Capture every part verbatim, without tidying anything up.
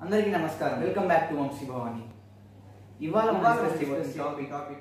అందరికీ నమస్కారం. Welcome back to Vamshi Bhavani. ఇవాళ మనం డిస్కస్ చేయబోతున్న టాపిక్ టాపిక్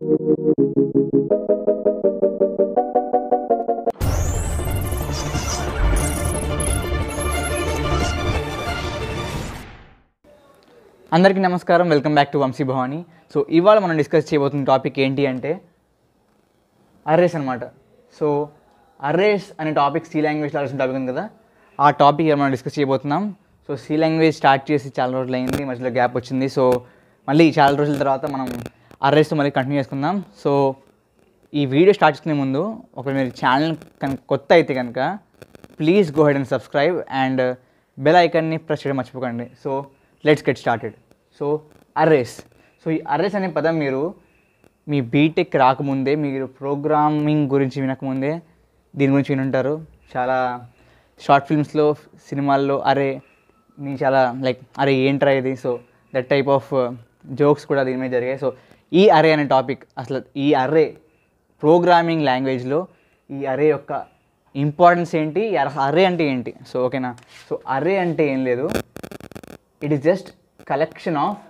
అందరికీ నమస్కారం. Welcome back to Vamshi Bhavani. So ఇవాళ మనం డిస్కస్ చేయబోతున్న టాపిక్ ఏంటి అంటే అర్రేస్ అనమాట. సో అర్రేస్ అనే టాపిక్ సి లాంగ్వేజ్లో ఆల్సిన టాపిక్ ఉంది కదా, ఆ టాపిక్ మనం డిస్కస్ చేయబోతున్నాం. సో సి లాంగ్వేజ్ స్టార్ట్ చేసి చాలా రోజులు అయింది, మధ్యలో గ్యాప్ వచ్చింది. సో మళ్ళీ చాలా రోజుల తర్వాత మనం అర్రేస్తో మళ్ళీ కంటిన్యూ చేసుకుందాం. సో ఈ వీడియో స్టార్ట్ చేసుకునే ముందు ఒకవేళ మీరు ఛానల్ కనుక కొత్త అయితే కనుక please go head and subscribe and bell ఐకాన్ని ప్రెస్ చేయడం మర్చిపోకండి. So let's get started. So arrays. So ఈ అర్రేస్ అనే పదం మీరు మీ బీటెక్ రాకముందే, మీరు ప్రోగ్రామింగ్ గురించి వినకముందే దీని గురించి వినుంటారు. చాలా షార్ట్ ఫిల్మ్స్లో, సినిమాల్లో అరే నీ చాలా లైక్ అరే ఏంట్రా ఇది, so that type of jokes కూడా దీని మీద జరిగాయి. సో ఈ అరే అనే టాపిక్, అసలు ఈ అరే ప్రోగ్రామింగ్ లాంగ్వేజ్లో ఈ అరే యొక్క ఇంపార్టెన్స్ ఏంటి, అరే అంటే ఏంటి. సో ఓకేనా. సో అరే అంటే ఏం లేదు, it is just collection of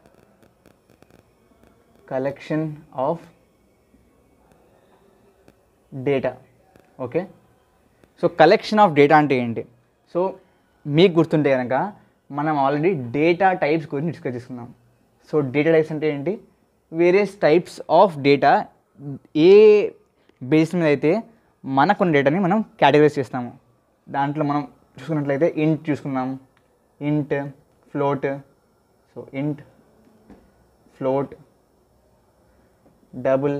collection of data. Okay. So collection of data అంటే ఏంటి? సో మీకు గుర్తుంటే కనుక మనం ఆల్రెడీ డేటా టైప్స్ గురించి డిస్కస్ చేసుకున్నాం. సో డేటా టైప్స్ అంటే ఏంటి? వేరియస్ టైప్స్ ఆఫ్ డేటా, ఏ బేస్ మీద అయితే మనకున్న డేటాని మనం కేటగరైజ్ చేస్తాము. దాంట్లో మనం చూసుకున్నట్లయితే ఇంట్ చూసుకున్నాం, int, float. So int, float, double,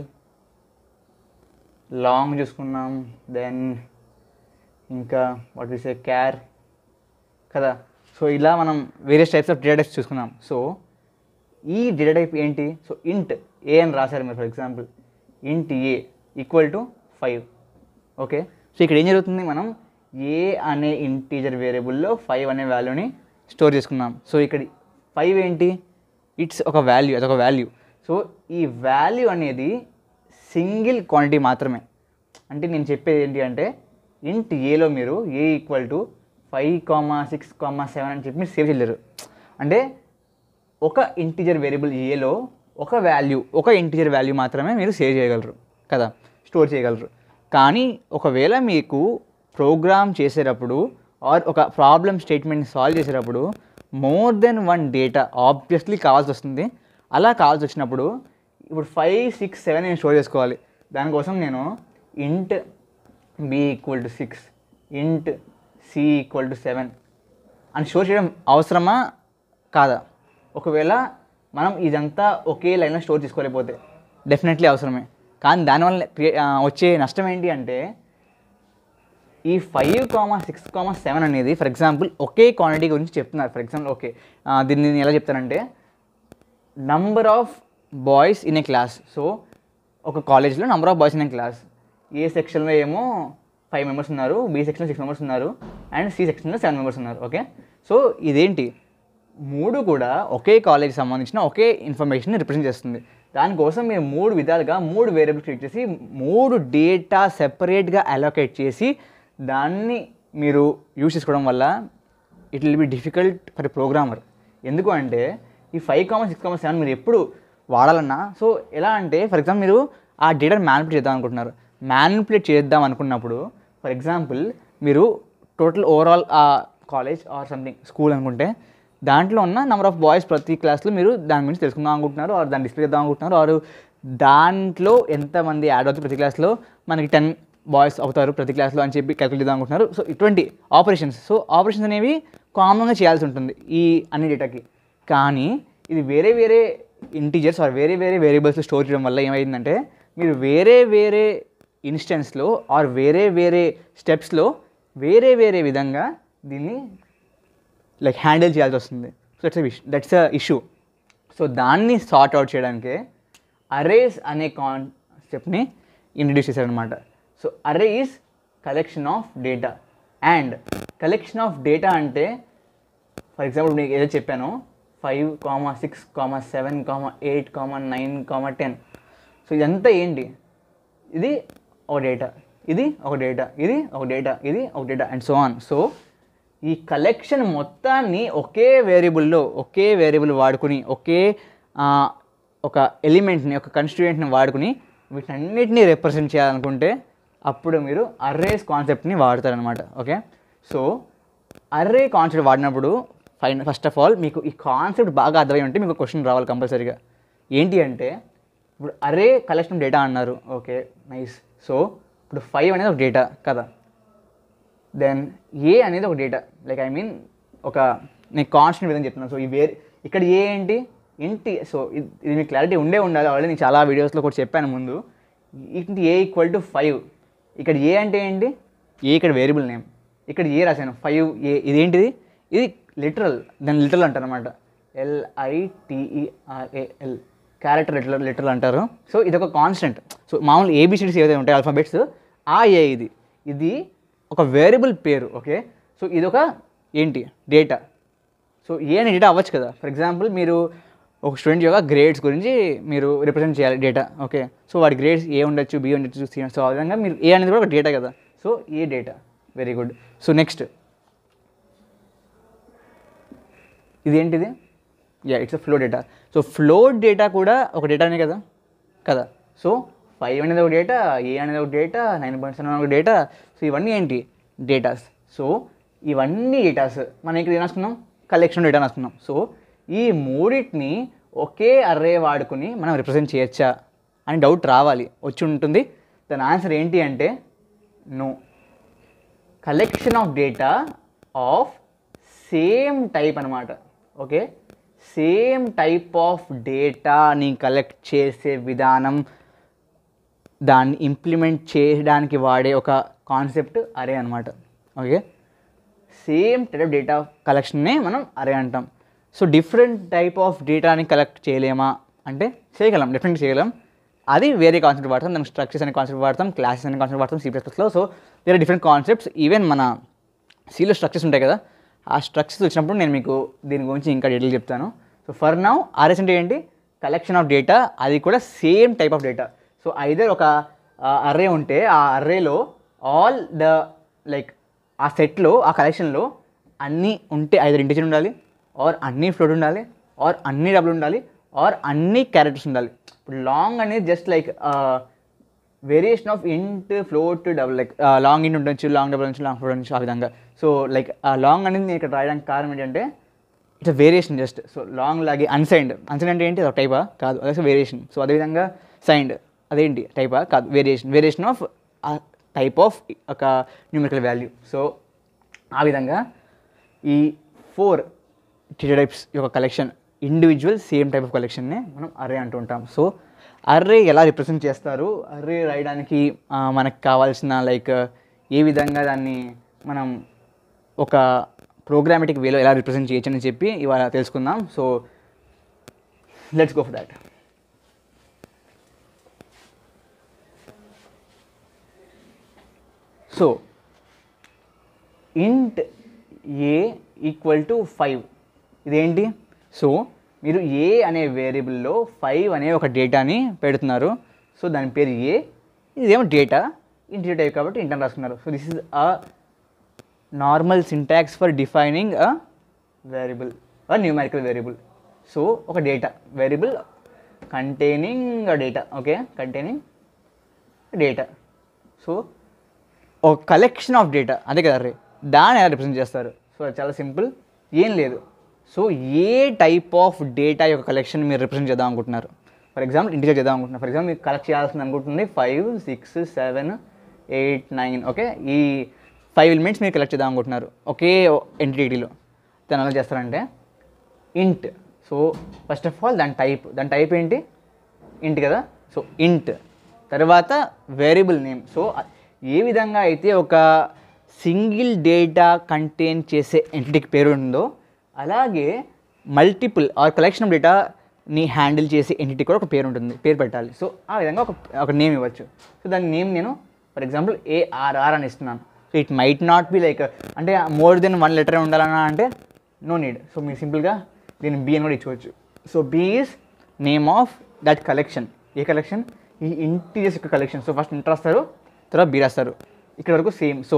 long చూసుకున్నాం, దెన్ ఇంకా వాట్ వి సే క్యార్ కదా. సో ఇలా మనం various types of data types చూసుకున్నాం. సో ఈ డేటా టైప్ ఏంటి? సో ఇంట్ ఏ అని రాశారు మీరు. For example int a equal to five. Okay. So ఇక్కడ ఏం జరుగుతుంది, మనం ఏ అనే ఇంటీజర్ వేరియబుల్లో ఫైవ్ అనే వాల్యూని స్టోర్ చేసుకున్నాం. సో ఇక్కడ ఫైవ్ ఏంటి? ఇట్స్ ఒక వాల్యూ, అదొక వాల్యూ. సో ఈ వాల్యూ అనేది సింగిల్ క్వాంటిటీ మాత్రమే. అంటే నేను చెప్పేది ఏంటి అంటే ఇంట్ ఏలో మీరు a equal to five comma six comma seven అని చెప్పి మీరు సేవ్ చేయలేరు. అంటే ఒక ఇంటీజర్ వేరియబుల్ ఏలో ఒక వాల్యూ, ఒక ఇంటీజర్ వాల్యూ మాత్రమే మీరు సేవ్ చేయగలరు కదా, స్టోర్ చేయగలరు. కానీ ఒకవేళ మీకు ప్రోగ్రామ్ చేసేటప్పుడు ఆర్ ఒక ప్రాబ్లమ్ స్టేట్మెంట్ సాల్వ్ చేసేటప్పుడు more than one data obviously కావాల్సి వస్తుంది. అలా కావాల్సి వచ్చినప్పుడు ఇప్పుడు ఫైవ్ సిక్స్ సెవెన్ నేను స్టోర్ చేసుకోవాలి. దానికోసం నేను int b equal to six, int c equal to seven అని స్టోర్ చేయడం అవసరమా కాదా? ఒకవేళ మనం ఇదంతా ఒకే లైన్లో స్టోర్ చేసుకోలేకపోతే డెఫినెట్లీ అవసరమే. కానీ దానివల్ల వచ్చే నష్టం ఏంటి అంటే ఈ five comma six comma seven అనేది ఫర్ ఎగ్జాంపుల్ ఒకే క్వాంటిటీ గురించి చెప్తున్నారు. ఫర్ ఎగ్జాంపుల్ ఓకే, దీన్ని నేను ఎలా చెప్తానంటే number of boys in a class. So ఒక కాలేజ్లో number of boys in a class, A సెక్షన్లో ఏమో ఫైవ్ మెంబర్స్ ఉన్నారు, బి సెక్షన్లో సిక్స్ మెంబర్స్ ఉన్నారు, అండ్ సి సెక్షన్లో సెవెన్ మెంబర్స్ ఉన్నారు. ఓకే. సో ఇదేంటి, మూడు కూడా ఒకే కాలేజ్కి సంబంధించిన ఒకే ఇన్ఫర్మేషన్ రిప్రజెంట్ చేస్తుంది. దానికోసం మీరు మూడు విధాలుగా మూడు వేరియబుల్స్ క్రియేట్ చేసి మూడు డేటా సెపరేట్గా అలోకేట్ చేసి దాన్ని మీరు యూజ్ చేసుకోవడం వల్ల it will be difficult for a programmer. ఎందుకు అంటే ఈ five comma six comma seven మీరు ఎప్పుడు వాడాలన్నా, సో ఎలా అంటే ఫర్ ఎగ్జాంపుల్ మీరు ఆ డేటాను మ్యానిపులేట్ చేద్దాం అనుకుంటున్నారు. మ్యానిపులేట్ చేద్దాం అనుకున్నప్పుడు ఫర్ ఎగ్జాంపుల్ మీరు టోటల్ ఓవరాల్ ఆ కాలేజ్ ఆర్ సంథింగ్ స్కూల్ అనుకుంటే దాంట్లో ఉన్న నెంబర్ ఆఫ్ బాయ్స్ ప్రతి క్లాస్లో మీరు దాని గురించి తెలుసుకుందాం అనుకుంటున్నారు, ఆర్ దాన్ని డిస్ప్లే చేద్దాం అనుకుంటున్నారు, ఆర్ దాంట్లో ఎంతమంది యాడ్ అవుతారు ప్రతి క్లాస్లో, మనకి టెన్ బాయ్స్ అవుతారు ప్రతి క్లాస్లో అని చెప్పి క్యాలిక్యులేట్ చేద్దాం అనుకుంటున్నారు. సో ఇటువంటి ఆపరేషన్స్, సో ఆపరేషన్స్ అనేవి కామన్గా చేయాల్సి ఉంటుంది ఈ అన్ని డేటాకి. కానీ ఇది వేరే వేరే ఇంటీజర్స్ ఆర్ వేరే వేరే వేరియబుల్స్ స్టోర్ చేయడం వల్ల ఏమైందంటే మీరు వేరే వేరే ఇన్స్టెన్స్లో ఆర్ వేరే వేరే స్టెప్స్లో వేరే వేరే విధంగా దీన్ని లైక్ హ్యాండిల్ చేయాల్సి వస్తుంది. So that's a that's a issue. So దాన్ని సార్ట్ అవుట్ చేయడానికే అరేస్ అనే కాన్సెప్ట్ని ఇంట్రడ్యూస్ చేశారనమాట. So array is collection of data. And collection of data అంటే ఫర్ ఎగ్జాంపుల్ మీకు ఏదో చెప్పాను, five comma six comma seven comma eight comma nine comma ten. So ఇదంతా ఏంటి? ఇది ఒక డేటా, ఇది ఒక డేటా, ఇది ఒక డేటా, ఇది ఒక data and so on. So ఈ కలెక్షన్ మొత్తాన్ని ఒకే వేరియబుల్లో ఒకే వేరియబుల్ వాడుకుని ఒకే ఒక ఎలిమెంట్ని ఒక కన్స్టిట్యూయెంట్ని వాడుకుని వీటన్నిటిని రిప్రజెంట్ చేయాలనుకుంటే అప్పుడు మీరు అర్రేస్ కాన్సెప్ట్ని వాడతారనమాట. ఓకే, సో అర్రే కాన్సెప్ట్ వాడినప్పుడు ఫైన్ ఫస్ట్ ఆఫ్ ఆల్ మీకు ఈ కాన్సెప్ట్ బాగా అర్థమై ఉంటే మీకు క్వశ్చన్ రావాలి కంపల్సరీగా. ఏంటి అంటే ఇప్పుడు అర్రే కలెక్షన్ డేటా అన్నారు. Okay nice. సో ఇప్పుడు ఫైవ్ అనేది ఒక డేటా కదా, దెన్ ఏ అనేది ఒక డేటా, లైక్ ఐ మీన్ ఒక నేను కాన్స్టెంట్ విధంగా చెప్తున్నాను. సో ఈ వేరే ఇక్కడ ఏ ఏంటి ఇంటి, సో ఇది మీకు క్లారిటీ ఉండే ఉండాలి. ఆల్రెడీ నేను చాలా వీడియోస్లో కూడా చెప్పాను ముందు. ఇంటి ఏ ఈక్వల్ టు ఫైవ్. ఇక్కడ ఏ అంటే ఏంటి, ఏ ఇక్కడ వేరియబుల్ నేమ్, ఇక్కడ ఏ రాశాను ఫైవ్ ఏ. ఇదేంటిది, ఇది లిటరల్, దాన్ని లిటరల్ అంటారు అనమాట. ఎల్ఐటిఈఆర్ఏఎల్ క్యారెక్టర్ లిటరల్ లిటరల్ అంటారు. సో ఇది ఒక కాన్స్టెంట్. సో మామూలు ఏబిసిడీస్ ఏదైతే ఉంటాయి ఆల్ఫాబెట్స్, ఆ ఏ ఇది ఇది ఒక వేరియబుల్ పేరు. ఓకే, సో ఇది ఒక ఏంటి డేటా. సో ఏ అనే డేటా అవ్వచ్చు కదా. ఫర్ ఎగ్జాంపుల్ మీరు ఒక స్టూడెంట్ యొక్క గ్రేడ్స్ గురించి మీరు రిప్రజెంట్ చేయాలి డేటా. ఓకే, సో వాడి గ్రేడ్స్ ఏ ఉండొచ్చు, బి ఉండొచ్చు, సి. సో ఆ విధంగా మీరు ఏ అనేది కూడా ఒక డేటా కదా. So A data, very good. So next ఇదేంటిది, yeah it's a float data. So float data కూడా ఒక డేటానే కదా కదా. సో ఫైవ్ అనేది ఒక డేటా, ఏ అనేది ఒక డేటా, నైన్ పాయింట్ సెవెన్ ఒక డేటా. సో ఇవన్నీ ఏంటి డేటాస్. సో ఇవన్నీ డేటాస్ మనం ఇక్కడ ఏం రాసుకున్నాం, కలెక్షన్ డేటా రాసుకున్నాం. సో ఈ మూడింటిని ఒకే అర్రే వాడుకుని మనం రిప్రజెంట్ చేయొచ్చా అని డౌట్ రావాలి, వచ్చి ఉంటుంది. దాని ఆన్సర్ ఏంటి అంటే no. Collection of data of same type అనమాట. ఓకే, సేమ్ టైప్ ఆఫ్ డేటాని కలెక్ట్ చేసే విధానం, దాన్ని ఇంప్లిమెంట్ చేయడానికి వాడే ఒక కాన్సెప్ట్ అరే అనమాట. Okay, same type of data కలెక్షన్నే మనం అరే అంటాం. సో డిఫరెంట్ టైప్ ఆఫ్ డేటాని కలెక్ట్ చేయలేమా అంటే చేయగలం, డెఫినెట్గా చేయగలం. అది వేరే కాన్సెప్ట్ వాడతాం, దానికి స్ట్రక్చర్స్ అనే కాన్సెప్ట్ వాడతాం, క్లాసెస్ అనే కాన్సెప్ట్ వాడతాం సి ప్లస్ ప్లస్లో. సో వేరే డిఫరెంట్ కాన్సెప్ట్స్. ఈవెన్ మన సిలో స్ట్రక్చర్స్ ఉంటాయి కదా, ఆ స్ట్రక్చర్స్ వచ్చినప్పుడు నేను మీకు దీని గురించి ఇంకా డీటెయిల్ చెప్తాను. సో ఫర్ నౌ ఆర్ఎస్ అంటే ఏంటి, కలెక్షన్ ఆఫ్ డేటా, అది కూడా same type of data. So either ఒక అర్రే ఉంటే ఆ అర్రేలో ఆల్ ద లైక్ ఆ సెట్లో ఆ కలెక్షన్లో అన్నీ ఉంటే ఐదర్ ఇంటిజర్ ఉండాలి, ఆర్ అన్నీ ఫ్లోట్ ఉండాలి, ఆర్ అన్ని డబుల్ ఉండాలి, ఆర్ అన్ని క్యారెక్టర్స్ ఉండాలి. ఇప్పుడు లాంగ్ అనేది just like variation of int float double, like long int ఉండొచ్చు, లాంగ్ డబుల్ ఉండొచ్చు, లాంగ్ ఫ్లోట్ ఉండొచ్చు, ఆ విధంగా. సో లైక్ ఆ లాంగ్ అనేది నేను ఇక్కడ రాయడానికి కారణం ఏంటంటే it's a variation just. So long లాగే అన్సైన్డ్, అన్సైన్డ్ అంటే ఏంటి, ఒక టైపా కాదు, అదే వేరియేషన్. సో అదేవిధంగా సైన్డ్ అదేంటి టైపా కాదు, variation, variation of type of ఒక న్యూమరికల్ వాల్యూ. సో ఆ విధంగా ఈ ఫోర్ డేటా టైప్స్ యొక్క collection, individual same type of కలెక్షన్నే మనం అర్రే అంటూ ఉంటాం. సో అర్రే ఎలా రిప్రజెంట్ చేస్తారు, అర్రే రాయడానికి మనకు కావాల్సిన లైక్ ఏ విధంగా దాన్ని మనం ఒక ప్రోగ్రామేటిక్ వేలో ఎలా రిప్రజెంట్ చేయొచ్చు అని చెప్పి ఇవాళ తెలుసుకుందాం. So let's go for that. So int a equal to five ఇదేంటి, సో మీరు ఏ అనే వేరియబుల్లో ఫైవ్ అనే ఒక డేటాని పెడుతున్నారు. సో దాని పేరు ఏ, ఇదేమో డేటా, ఇంటీజర్ టైప్ కాబట్టి ఇంటర్ రాసుకున్నారు. So this is a normal syntax for defining a variable, a numerical variable. So ఒక data variable containing a data. Okay, containing data. So ఒక కలెక్షన్ ఆఫ్ డేటా, అదే కదా రే, దాన్ని ఎలా represent చేస్తారు. So అది చాలా సింపుల్, ఏం లేదు. సో ఏ టైప్ ఆఫ్ డేటా యొక్క కలెక్షన్ మీరు రిప్రజెంట్ చేద్దాం అనుకుంటున్నారు. ఫర్ ఎగ్జాంపుల్ ఇంటిజర్ చేద్దాం అనుకుంటున్నారు. ఫర్ ఎగ్జాంపుల్ మీరు కలెక్ట్ చేయాల్సింది అనుకుంటుంది five six seven eight nine. Okay, ఈ ఫైవ్ ఎలిమెంట్స్ మీరు కలెక్ట్ చేద్దాం అనుకుంటున్నారు ఒకే ఎంటిటీలో. దాన్ని ఎలా చేస్తారంటే int. So first of all దాని టైప్, దాని టైప్ ఏంటి, ఇంట్ కదా. సో ఇంట్ తర్వాత వేరియబుల్ నేమ్. సో ఏ విధంగా అయితే ఒక సింగిల్ డేటా కంటైన్ చేసే ఎంటిటీకి పేరు ఉందో, అలాగే మల్టిపుల్ ఆర్ కలెక్షన్ ఆఫ్ డేటాని హ్యాండిల్ చేసే ఎంటిటీ కూడా ఒక పేరు ఉంటుంది, పేరు పెట్టాలి. సో ఆ విధంగా ఒక ఒక నేమ్ ఇవ్వచ్చు. సో దాని నేమ్ నేను ఫర్ ఎగ్జాంపుల్ ఏఆర్ఆర్ అని ఇస్తున్నాను. So it might not be like అంటే మోర్ దెన్ వన్ లెటర్ ఉండాలన్నా అంటే నో నీడ్. సో మీరు సింపుల్గా దీన్ని బి అని కూడా ఇచ్చుకోవచ్చు. So b is name of that collection. ఏ కలెక్షన్, ఈ ఇంటీజర్స్ యొక్క కలెక్షన్. సో ఫస్ట్ ఇంట్ రాస్తారు, తర్వాత బి రాస్తారు. ఇక్కడ వరకు సేమ్. సో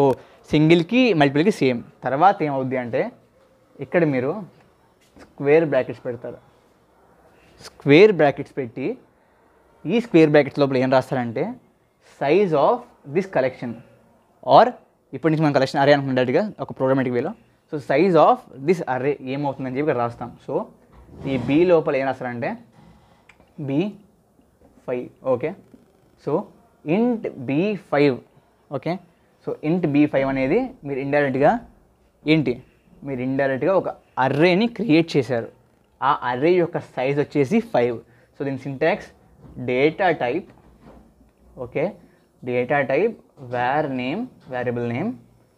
సింగిల్కి మల్టిపుల్కి సేమ్. తర్వాత ఏమవుద్ది అంటే ఇక్కడ మీరు స్క్వేర్ బ్రాకెట్స్ పెడతారు. స్క్వేర్ బ్రాకెట్స్ పెట్టి ఈ స్క్వేర్ బ్రాకెట్స్ లోపల ఏం రాస్తారంటే size of this collection, or ఇప్పటి నుంచి మనం కలెక్షన్ అరే అనుకున్నట్టుగా ఒక ప్రోగ్రామేటిక్ వేలో. సో సైజ్ ఆఫ్ దిస్ అరే ఏమవుతుందని చెప్పి ఇక్కడ రాస్తాం. సో ఈ బి లోపల ఏం రాస్తారంటే b five. Okay, so int b five. Okay, so int b five అనేది మీరు ఇండైరెక్ట్గా ఏంటి మీరు ఇండైరెక్ట్గా ఒక అర్రేని క్రియేట్ చేశారు. ఆ అర్రే యొక్క సైజ్ వచ్చేసి ఫైవ్. సో దీని syntax data type. Okay, data type var name, variable name,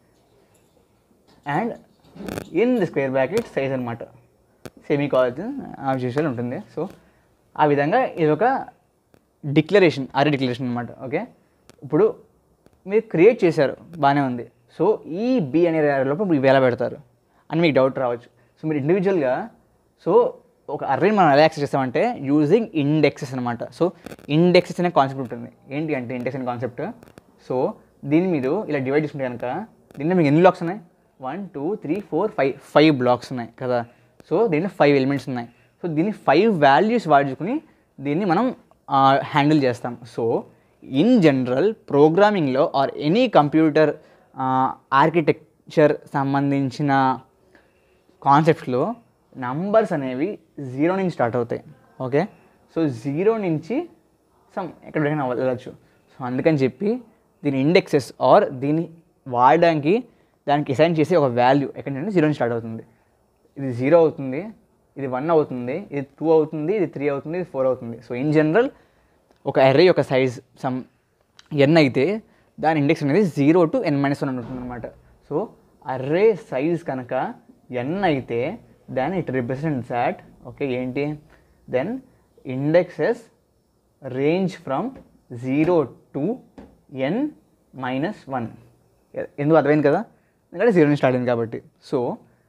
and in the square bracket size అనమాట. సెమీకోలన్ యాజ్ యూజువల్ ఉంటుంది. సో ఆ విధంగా ఇది ఒక డిక్లరేషన్, అరే డిక్లరేషన్ అనమాట. ఓకే, ఇప్పుడు మీరు క్రియేట్ చేశారు, బాగానే ఉంది. సో ఈ బి అనే లోపల మీరు వేలా పెడతారు అని మీకు డౌట్ రావచ్చు. సో మీరు ఇండివిజువల్గా సో ఒక అర్రేని మనం ఎలా యాక్సెస్ చేస్తామంటే యూజింగ్ ఇండెక్సెస్ అనమాట. సో ఇండెక్సెస్ అనే కాన్సెప్ట్ ఉంటుంది. ఏంటి అంటే ఇండెక్స్ అనే కాన్సెప్ట్. సో దీన్ని మీరు ఇలా డివైడ్ చేసుకుంటే కనుక దీంట్లో మీకు ఎన్ని బ్లాక్స్ ఉన్నాయి? One two three four five five blocks ఉన్నాయి కదా. సో దీంట్లో ఫైవ్ ఎలిమెంట్స్ ఉన్నాయి. సో దీన్ని ఫైవ్ వాల్యూస్ వాడుకుని దీన్ని మనం హ్యాండిల్ చేస్తాం. సో ఇన్ జనరల్ ప్రోగ్రామింగ్లో ఆర్ ఎనీ కంప్యూటర్ ఆర్కిటెక్చర్ సంబంధించిన కాన్సెప్ట్స్లో నంబర్స్ అనేవి జీరో నుంచి స్టార్ట్ అవుతాయి. ఓకే, సో జీరో నుంచి సమ్ ఎక్కడికైనా వెళ్ళచ్చు. సో అందుకని చెప్పి దీని ఇండెక్సెస్ ఆర్ దీన్ని వాడడానికి దానికి అసైన్ చేసి ఒక వాల్యూ ఎక్కడి నుంచి జీరో నుంచి స్టార్ట్ అవుతుంది. ఇది జీరో అవుతుంది, ఇది వన్ అవుతుంది, ఇది టూ అవుతుంది, ఇది త్రీ అవుతుంది, ఇది ఫోర్ అవుతుంది. సో ఇన్ జనరల్ ఒక అర్రే యొక్క సైజ్ సమ్ ఎన్ అయితే దాని ఇండెక్స్ అనేది zero to n minus one అని ఉంటుంది అనమాట. సో అర్రే సైజ్ కనుక ఎన్ అయితే then it represents that okay ఏంటి then indexes range from zero to n minus one. ఎందుకు అర్థమైంది కదా, ఎందుకంటే జీరో నుంచి స్టార్ట్ అయింది కాబట్టి. సో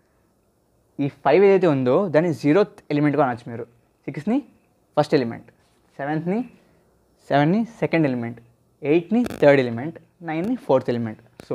ఈ ఫైవ్ ఏదైతే ఉందో దాన్ని జీరోత్ ఎలిమెంట్గా అనొచ్చు మీరు. సిక్స్ని ఫస్ట్ ఎలిమెంట్, సెవెంత్ని సెవెన్ని సెకండ్ ఎలిమెంట్, ఎయిట్ని థర్డ్ ఎలిమెంట్, నైన్ని ఫోర్త్ ఎలిమెంట్. సో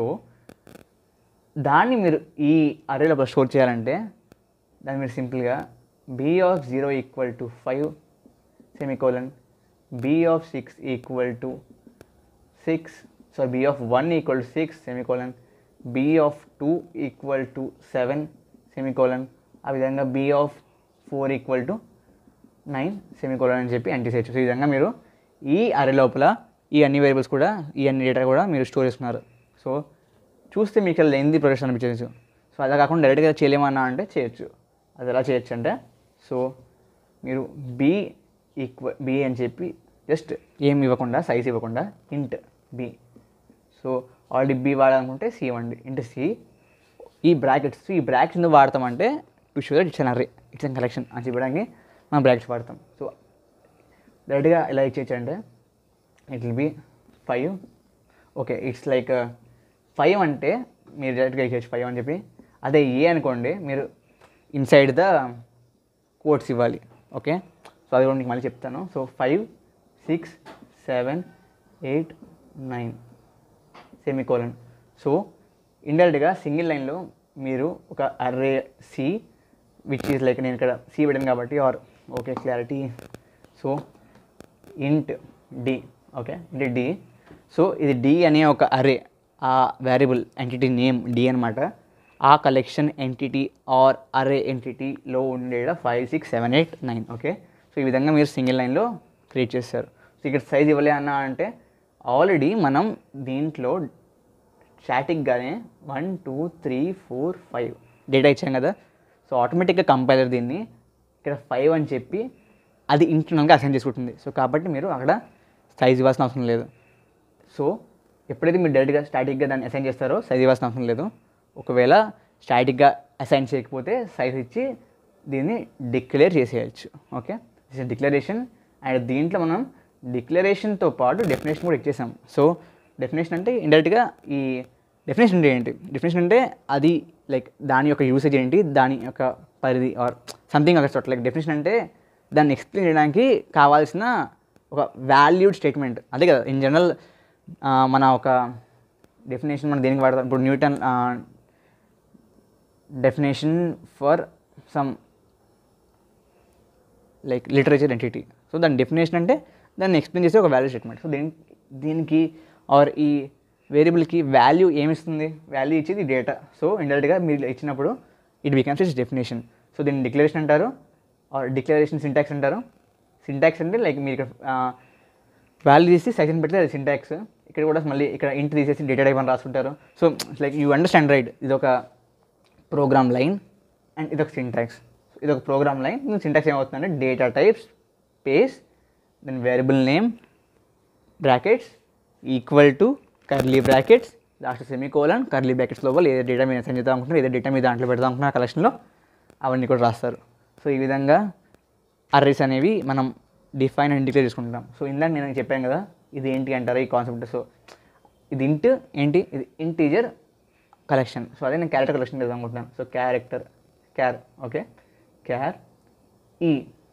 దాన్ని మీరు ఈ అర్రేలో స్టోర్ చేయాలంటే దాన్ని మీరు సింపుల్గా b of zero equal to five semicolon, b of six equal to six, so b of one equal to six semicolon, b of two equal to seven semicolon, ఆ విధంగా b of four equal to nine semicolon అని చెప్పి అంటిసేయచ్చు. So ఈ విధంగా మీరు ఈ అరే లోపల ఈ అన్ని వేరియబుల్స్ కూడా ఈ అన్ని డేటా కూడా మీరు స్టోర్ చేసుకున్నారు. సో చూస్తే మీకు ఇలా లెంది ప్రొజెక్షన్ అనిపించచ్చు. సో అలా కాకుండా డైరెక్ట్గా చేయలేమన్నా అంటే చేయొచ్చు. అది ఎలా చేయొచ్చు అంటే సో మీరు బి ఈక్వల్ బి అని చెప్పి జస్ట్ ఏం ఇవ్వకుండా సైజ్ ఇవ్వకుండా int b. So already b వాడాలనుకుంటే సి ఇవ్వండి, ఇంట్ సి. ఈ బ్రాకెట్స్ ఈ బ్రాకెట్స్ ఎందుకు వాడతామంటే to show that it's an array, it's an collection అని చెప్పడానికి మనం బ్రాకెట్స్ వాడతాం. సో డైరెక్ట్గా ఇలా ఇచ్చేయచ్చు అంటే it will be five. Okay, it's like five అంటే మీరు డైరెక్ట్గా ఇచ్చేయచ్చు ఫైవ్ అని చెప్పి. అదే ఏ అనుకోండి మీరు ఇన్సైడ్ ద కోడ్స్ ఇవ్వాలి. ఓకే, సో అది కూడా మీకు మళ్ళీ చెప్తాను. So five six seven eight nine semicolon. So ఇండైరెక్ట్గా సింగిల్ లైన్లో మీరు ఒక array c which is like నేను ఇక్కడ సి పెట్టాను కాబట్టి or okay clarity. So int d. Okay, int d. So ఇది డి అనే ఒక అర్రే, ఆ వేరియబుల్ ఎంటిటీ నేమ్ డి అనమాట. ఆ కలెక్షన్ ఎంటిటీ ఆర్ అర్రే ఎంటిటీలో ఉండే five six seven eight nine. Okay, so ఈ విధంగా మీరు సింగిల్ లైన్లో క్రియేట్ చేస్తారు. సో ఇక్కడ సైజ్ ఇవ్వలే అన్నా అంటే ఆల్రెడీ మనం దీంట్లో స్టాటిక్గానే one two three four five data ఇచ్చాం కదా. సో ఆటోమేటిక్గా కంపైలర్ దీన్ని ఇక్కడ ఫైవ్ అని చెప్పి అది ఇంటర్నల్గా అసైన్ చేసుకుంటుంది. సో కాబట్టి మీరు అక్కడ సైజ్ ఇవ్వాల్సిన అవసరం లేదు. సో ఎప్పుడైతే మీరు డైరెక్ట్గా స్టాటిక్గా దాన్ని అసైన్ చేస్తారో సైజ్ ఇవ్వాల్సిన అవసరం లేదు. ఒకవేళ స్టాటిక్గా అసైన్ చేయకపోతే సైజ్ ఇచ్చి దీన్ని డిక్లేర్ చేసేయచ్చు. Okay, this is declaration. And దీంట్లో మనం డిక్లరేషన్తో పాటు డెఫినేషన్ కూడా ఇచ్చేసాం. సో డెఫినేషన్ అంటే ఇండైరెక్ట్గా ఈ డెఫినేషన్ అంటే ఏంటి, డెఫినేషన్ అంటే అది లైక్ దాని యొక్క యూసేజ్ ఏంటి, దాని యొక్క పరిధి ఆర్ సంథింగ్ ఒక చోట. లైక్ డెఫినేషన్ అంటే దాన్ని ఎక్స్ప్లెయిన్ చేయడానికి కావాల్సిన ఒక వాల్యూడ్ స్టేట్మెంట్, అదే కదా. ఇన్ జనరల్ మన ఒక డెఫినేషన్ మనం దేనికి వాడతాం, ఇప్పుడు Newton definition for some like literature entity. So దాని డెఫినేషన్ అంటే దాన్ని ఎక్స్ప్లెయిన్ చేసే ఒక వాల్యూ స్టేట్మెంట్. సో దీని దీనికి ఆర్ ఈ వేరియబుల్కి వాల్యూ ఏమిస్తుంది, వాల్యూ ఇచ్చేది డేటా. సో ఇండైరెక్ట్గా మీరు ఇచ్చినప్పుడు it becomes it's definition. So దీన్ని డిక్లరేషన్ అంటారు ఆర్ డిక్లరేషన్ సింటాక్స్ అంటారు. సింటాక్స్ అంటే లైక్ మీరు ఇక్కడ వాల్యూ తీసి సెక్షన్ పెడితే అది సింటాక్స్. ఇక్కడ కూడా మళ్ళీ ఇక్కడ ఇంట్ తీసేసి డేటా టైప్ అని రాసుకుంటారు. So like you understand right, ఇది ఒక ప్రోగ్రామ్ లైన్ అండ్ ఇది ఒక సింటాక్స్. ఇది ఒక ప్రోగ్రామ్ లైన్, సింటాక్స్ ఏమవుతుందంటే data type space then variable name brackets equal to curly brackets last semicolon curly brackets లోపల ఏదో డేటా మీద సెండ్ చేద్దాం అనుకుంటున్నారు, ఏదో డేటా మీద దాంట్లో పెడదాం అనుకుంటున్నారు కలెక్షన్లో, అవన్నీ కూడా రాస్తారు. సో ఈ విధంగా అర్రేస్ అనేవి మనం డిఫైన్ అండ్ డిక్లేర్ చేసుకుంటాం. సో ఇందాక నేను చెప్పాను కదా ఇది ఏంటి అంటారా ఈ కాన్సెప్ట్. సో ఇది ఇంట్ ఏంటి, ఇది ఇంటీజర్ కలెక్షన్. సో అదే నేను క్యారెక్టర్ కలెక్షన్ చేద్దాం అనుకుంటున్నాను. So character char okay char ఈ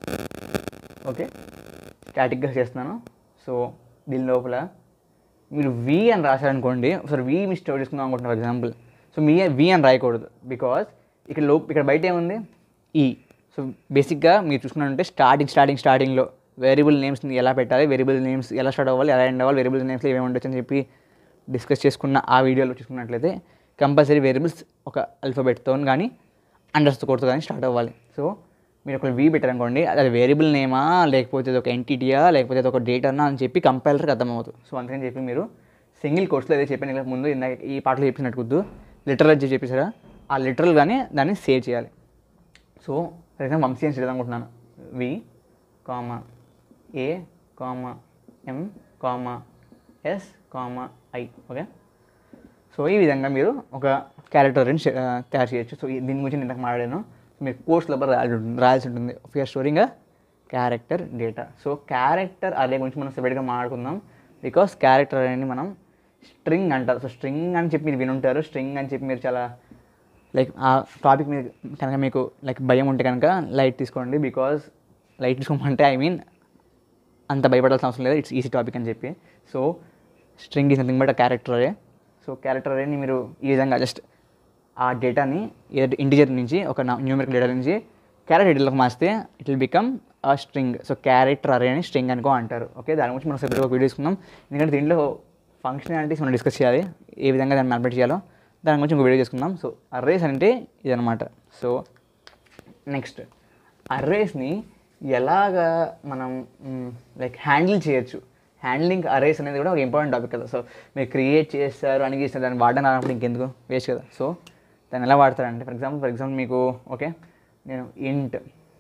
ఓకే స్టాటిక్గా చేస్తున్నాను. సో దీని లోపల మీరు వి అని రాశారనుకోండి, ఒకసారి వి మీ స్టోర్ చేసుకుందాం అనుకుంటున్నాను ఫర్ ఎగ్జాంపుల్. సో మీ వి అని రాయకూడదు, బికాజ్ ఇక్కడ లోపు ఇక్కడ బయట ఏముంది ఈ. సో బేసిక్గా మీరు చూసుకున్నారంటే స్టార్టింగ్ స్టార్టింగ్ స్టార్టింగ్లో వేరియబుల్ నేమ్స్ని ఎలా పెట్టాలి, వేరియబుల్ నేమ్స్ ఎలా స్టార్ట్ అవ్వాలి, ఎలా ఎండ్ అవ్వాలి, వేరియబుల్ నేమ్స్లో ఏమేమి ఉండొచ్చు అని చెప్పి డిస్కస్ చేసుకున్న ఆ వీడియోలో చూసుకున్నట్లయితే కంపల్సరీ వేరియబుల్స్ ఒక అల్ఫాబెట్తో కానీ అండర్స్తో కొడుతూ కానీ స్టార్ట్ అవ్వాలి. సో మీరు ఒక వి పెట్టారనుకోండి, అది వేరియబుల్ నేమా లేకపోతే అది ఒక ఎంటిటీయా లేకపోతే అది ఒక డేటానా అని చెప్పి కంపైలర్కి అర్థమవుతుంది. సో అందుకని చెప్పి మీరు సింగిల్ కోర్స్లో ఏదో చెప్పాను ఇలా ముందు ఇందాక ఈ పాటలో చెప్పినట్టుకొద్దు, లిటరల్ అని చెప్పేసారా, ఆ లిటరల్గానే దాన్ని సేవ్ చేయాలి. సో ఫర్ ఎగ్జాంపుల్ వంశీ అని చేద్దాం అనుకుంటున్నాను. V comma A comma M comma S comma I okay. So ఈ విధంగా మీరు ఒక క్యారెక్టర్ని తయారు చేయొచ్చు. సో దీని గురించి నేను ఇందాక మాట్లాడాను. మీరు కోర్స్ లోపల రాయాల్సి ఉంటుంది రాయాల్సి ఉంటుంది for storing character data. So character array గురించి మనం సెపరేట్గా మాట్లాడుకుందాం, బికాస్ క్యారెక్టర్ అనేది మనం స్ట్రింగ్ అంటారు. సో స్ట్రింగ్ అని చెప్పి మీరు వినుంటారు, స్ట్రింగ్ అని చెప్పి మీరు చాలా లైక్ ఆ టాపిక్ మీద కనుక మీకు లైక్ భయం ఉంటే కనుక లైట్ తీసుకోండి, బికాజ్ లైట్ తీసుకోమంటే ఐ మీన్ అంత భయపడాల్సిన అవసరం లేదు, ఇట్స్ ఈజీ టాపిక్ అని చెప్పి. So string is nothing but a character array. So character అరేని మీరు ఈ విధంగా జస్ట్ ఆ డేటాని ఏదైతే ఇంటిజర్ నుంచి ఒక న్యూమరికల్ డేటా నుంచి క్యారెక్టర్ డేటాలోకి మార్చితే it will become a string. So character array అని స్ట్రింగ్ అనుకో అంటారు. ఓకే దాని గురించి మనం సెపరేట్గా ఒక వీడియో తీసుకుందాం, ఎందుకంటే దీంట్లో ఫంక్షనాలిటీస్ మనం డిస్కస్ చేయాలి, ఏ విధంగా దాన్ని మ్యానిపులేట్ చేయాలో దాని గురించి ఇంకో వీడియో చేసుకుందాం. సో అర్రేస్ అంటే ఇదనమాట. సో నెక్స్ట్ అర్రేస్ని ఎలాగా మనం లైక్ హ్యాండిల్ చేయొచ్చు, హ్యాండ్లింగ్ అరేస్ అనేది కూడా ఒక ఇంపార్టెంట్ టాపిక్ కదా. సో మీరు క్రియేట్ చేస్తారు అని చేస్తారు, దాన్ని వాడడం రానప్పుడు ఇంకెందుకు వేస్ట్ కదా. సో దాన్ని ఎలా వాడతారంటే ఫర్ ఎగ్జాంపుల్ ఫర్ ఎగ్జాంపుల్ మీకు ఓకే నేను ఇంట్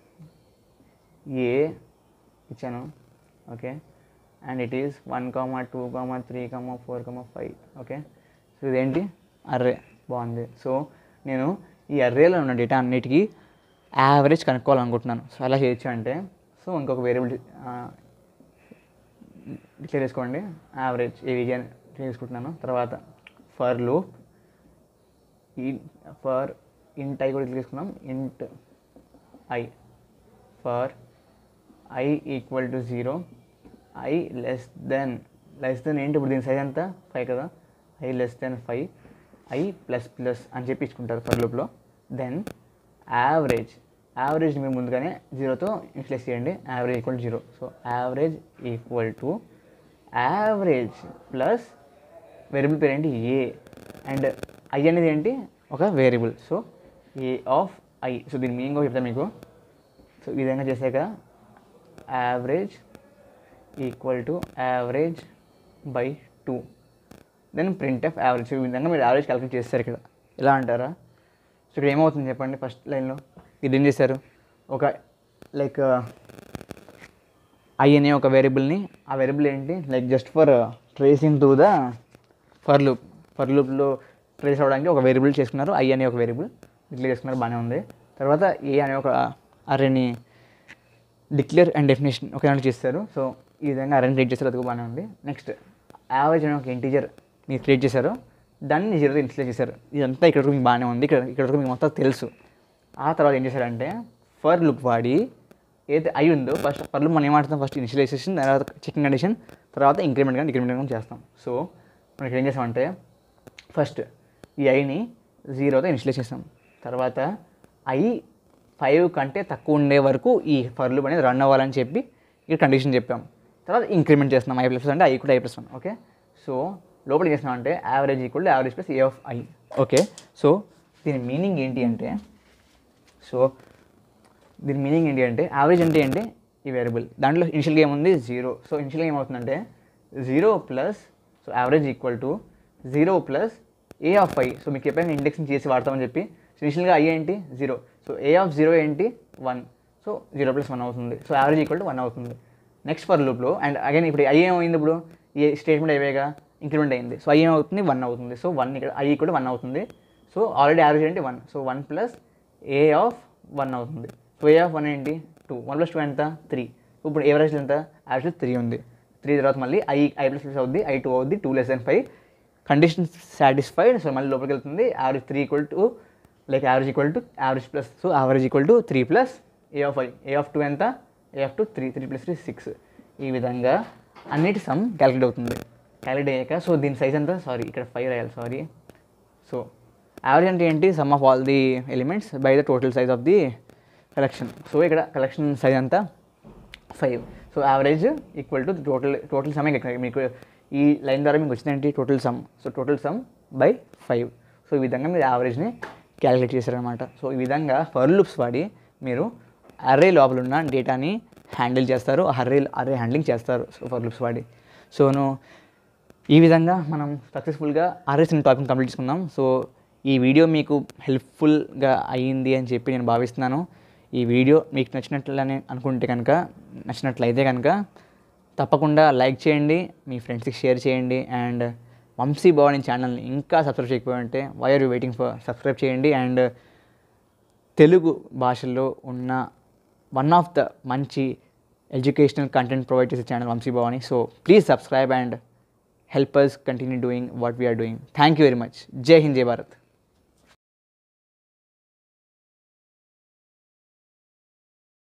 ఏ ఇచ్చాను okay and it is one comma two comma three comma four comma five okay. So ఇదేంటి అర్రే, బాగుంది. సో నేను ఈ అర్రేలో ఉన్న డేటా అన్నిటికీ యావరేజ్ కనుక్కోవాలనుకుంటున్నాను. సో ఎలా చేయొచ్చు అంటే సో ఇంకొక వేరియబుల్ డిక్లేర్ చేసుకోండి, యావరేజ్ ఏవిజీ అని తీసుకుంటున్నాను. తర్వాత ఫర్ లూప్ ఈ ఫర్ ఇంట్ ఐ కూడా తీసుకున్నాం, int I for I equal to zero I less than less than ఏంటి ఇప్పుడు దీని సైజ్ అంతా ఫైవ్ కదా, I less than five I plus plus అని చెప్పి ఇచ్చుకుంటారు ఫర్ లూప్లో. దెన్ యావరేజ్ యావరేజ్ మీరు ముందుగానే జీరోతో ఇన్స్లెస్ చేయండి, average equal to zero. So average equal to average plus variable పేరు ఏంటి ఏ అండ్ ఐ అనేది ఏంటి ఒక variable. So A of I. So దీని మీనింగ్ కూడా చెప్తాను మీకు. సో ఈ విధంగా చేసాక average equal to average by two then print of average. So ఈ విధంగా మీరు యావరేజ్ క్యాలిక్యులేట్ చేస్తారు. ఇక్కడ ఎలా అంటారా, సో ఇక్కడ ఏమవుతుంది చెప్పండి, ఫస్ట్ లైన్లో ఇది ఏం చేశారు, ఒక లైక్ ఐ అనే ఒక వేరియబుల్ని, ఆ వేరియబుల్ ఏంటి like just for tracing to the for loop, for లూప్లో ట్రేస్ అవ్వడానికి ఒక వేరియబుల్ చేసుకున్నారు, ఐ అనే ఒక వేరియబుల్ డిక్లేర్ చేసుకున్నారు, బాగానే ఉంది. తర్వాత ఏ అనే ఒక అరేని డిక్లేర్ అండ్ డెఫినేషన్ ఒక దాంట్లో చేస్తారు. సో ఈ విధంగా అరేని క్రియేట్ చేస్తారు, అది కూడా బాగానే ఉంది. నెక్స్ట్ యావరేజ్ అనే ఒక ఇంటీజర్ మీరు క్రియేట్ చేశారు, దాన్ని జీరో ఇన్స్టేట్ చేశారు. ఇదంతా ఇక్కడ మీకు బాగానే ఉంది, ఇక్కడ ఇక్కడ మీకు మొత్తం తెలుసు. ఆ తర్వాత ఏం చేశారంటే ఫర్ లుక్ వాడి ఏదైతే అయి ఉందో ఫస్ట్ ఫర్ లుక్ మనం ఏం ఆడుతాం, ఫస్ట్ ఇనిషియలైజేషన్, తర్వాత చెకింగ్ కండిషన్, తర్వాత ఇంక్రిమెంట్ కానీ డిక్రిమెంట్ కానీ చేస్తాం. సో మనం ఇక్కడ ఏం చేస్తామంటే ఫస్ట్ ఈ ఐని జీరోతో ఇనిషియలైజ్ చేస్తాం. తర్వాత ఐ ఫైవ్ కంటే తక్కువ ఉండే వరకు ఈ ఫర్ లూప్ అనేది రన్ అవ్వాలని చెప్పి ఇక్కడ కండిషన్ చెప్పాం. తర్వాత ఇంక్రిమెంట్ చేస్తున్నాం. ఐ ప్లస్ అంటే ఐ కూడా I plus one. Okay, so లోపల చేస్తున్నాం అంటే average equal to average plus A of I. Okay, so దీని మీనింగ్ ఏంటి అంటే సో దీని మీనింగ్ ఏంటి అంటే యావరేజ్ అంటే ఏంటి ఈ వేరియబుల్, దాంట్లో ఇనిషియల్గా ఏముంది జీరో. సో ఇనిషియల్గా ఏమవుతుందంటే zero plus so average equal to zero plus A of I. So మీకు ఎప్పుడైనా ఇండెక్సింగ్ చేసి వాడతామని చెప్పి ఇనిషియల్గా ఐ ఏంటి zero, so A of zero ఏంటి one, so zero plus one అవుతుంది. So average equal to one అవుతుంది. నెక్స్ట్ ఫర్ లూప్లో అండ్ అగైన్ ఇప్పుడు ఐ ఏమైంది, ఇప్పుడు ఈ స్టేట్మెంట్ అయిపోయాగా ఇంక్రిమెంట్ అయింది. సో ఐ ఏమవుతుంది వన్ అవుతుంది. సో వన్ ఇక్కడ ఐ ఈక్వల్ టు వన్ అవుతుంది. సో ఆల్రెడీ యావరేజ్ ఏంటి one, so one plus A of one అవుతుంది. సో ఏ ఆఫ్ వన్ ఏంటి టూ, వన్ ప్లస్ టూ ఎంత త్రీ. ఇప్పుడు యావరేజ్ ఎంత యావరేజ్ త్రీ ఉంది. త్రీ తర్వాత మళ్ళీ ఐ ఐ ప్లస్ ప్లస్ అవుద్ది, ఐ టూ అవుద్ది, two less than five condition satisfied. So మళ్ళీ లోపలికి వెళ్తుంది. Average three equal to like average equal to average plus, so average equal to three plus A of I. A of two ఎంత, A of two three, three plus three six. ఈ విధంగా అన్నిటి sum calculate అవుతుంది. Calculate అయ్యాక so దీని size ఎంత, sorry ఇక్కడ five రాయాలి సారీ. సో యావరేజ్ అంటే ఏంటి, sum of all the elements by the total size of the collection. So ఇక్కడ కలెక్షన్ సైజ్ అంతా five. So average equal to total total sum మీకు ఈ లైన్ ద్వారా మీకు వచ్చిందేంటి total sum. So total sum by five. So ఈ విధంగా మీరు యావరేజ్ని క్యాలిక్యులేట్ చేశారనమాట. సో ఈ విధంగా ఫర్ లూప్స్ వాడి మీరు అర్రే లోపల ఉన్న డేటాని హ్యాండిల్ చేస్తారు, అర్రే అర్రే హ్యాండ్లింగ్ చేస్తారు సో ఫర్ లూప్స్ వాడి. సోను ఈ విధంగా మనం సక్సెస్ఫుల్గా అర్రేస్ అనే టాపిక్ కంప్లీట్ చేసుకున్నాం. సో ఈ వీడియో మీకు హెల్ప్ఫుల్గా అయ్యింది అని చెప్పి నేను భావిస్తున్నాను. ఈ వీడియో మీకు నచ్చినట్లని అనుకుంటే కనుక నచ్చినట్లయితే కనుక తప్పకుండా లైక్ చేయండి, మీ ఫ్రెండ్స్కి షేర్ చేయండి. అండ్ వంశీ భవాని ఛానల్ని ఇంకా సబ్స్క్రైబ్ చేయకపోయి ఉంటే why are you waiting for subscribe చేయండి. అండ్ తెలుగు భాషలో ఉన్న వన్ ఆఫ్ ద మంచి ఎడ్యుకేషనల్ కంటెంట్ ప్రొవైడ్ చేసే channel Vamshi Bhavani. So please subscribe and help us continue doing what we are doing. Thank you very much. Jai Hind, Jai Bharat.